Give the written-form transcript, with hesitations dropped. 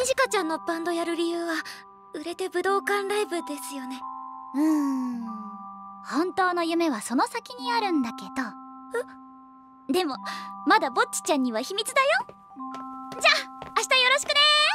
にじかちゃんのバンドやる理由は売れて武道館ライブですよね。 本当の夢はその先にあるんだけど。でもまだぼっちちゃんには秘密だよ。じゃあ明日よろしくね。